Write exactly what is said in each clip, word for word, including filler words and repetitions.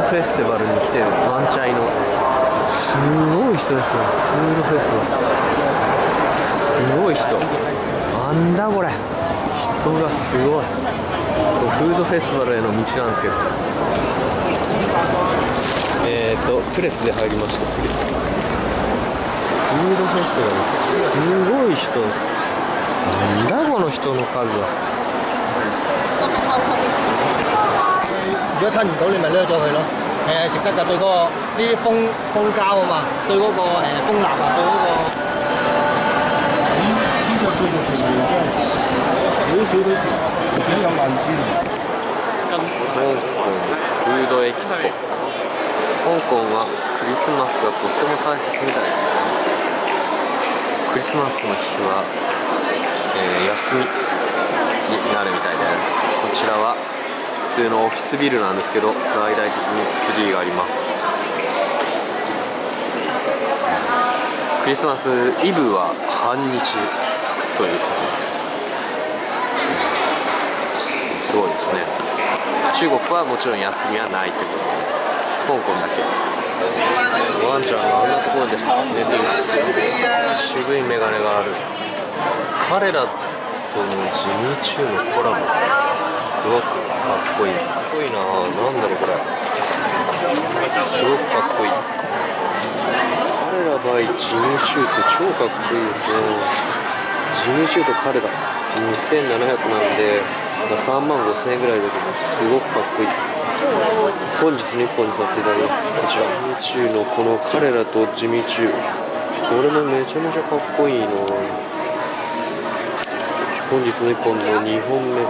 フェスティバルに来てるワンチャイのすごい人ですね。フードフェスティバルすごい人。なんだこれ、人がすごい。フードフェスティバルへの道なんですけど、えーとプレスで入りました。プレスフードフェスティバルすごい人。なんだこの人の数は。 如果吞唔到，你咪掠咗佢咯。係係食得㗎，對嗰個呢啲蜂蜂膠啊嘛，對嗰個誒蜂蠟啊，對嗰個。呢個叫做平原姜，少少都幾有萬支。 香港フードエキスポ。香港はクリスマスがとっても大切みたいですね。クリスマスの日は、えー、休みになるみたいです。こちらは普通のオフィスビルなんですけど、大々的にツリーがあります。クリスマスイブは半日ということです。すごいですね。中国はもちろん休みはないということです。香港だけ。ワンちゃんがあんなところで寝てる。渋いメガネがある。彼らとのジミーチューのコラボ、すごくかっこいい。かっこいいな。なんだろうこれ。すごくかっこいい。彼ら by ジミーチューって超かっこいいですね。ジミーチューと彼らにせんななひゃくなんで、まあ、さんまんごせんえんぐらいだけど、すごくかっこいい。本日のいっぽんにさせていただきます。こちらジミーチューのこの彼らとジミーチュー、これもめちゃめちゃかっこいいな。本日のいっぽんのにほんめ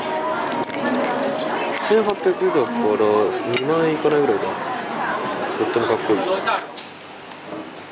せんはっぴゃくえんだからにまんえんいかないぐらいだ。とってもかっこいい。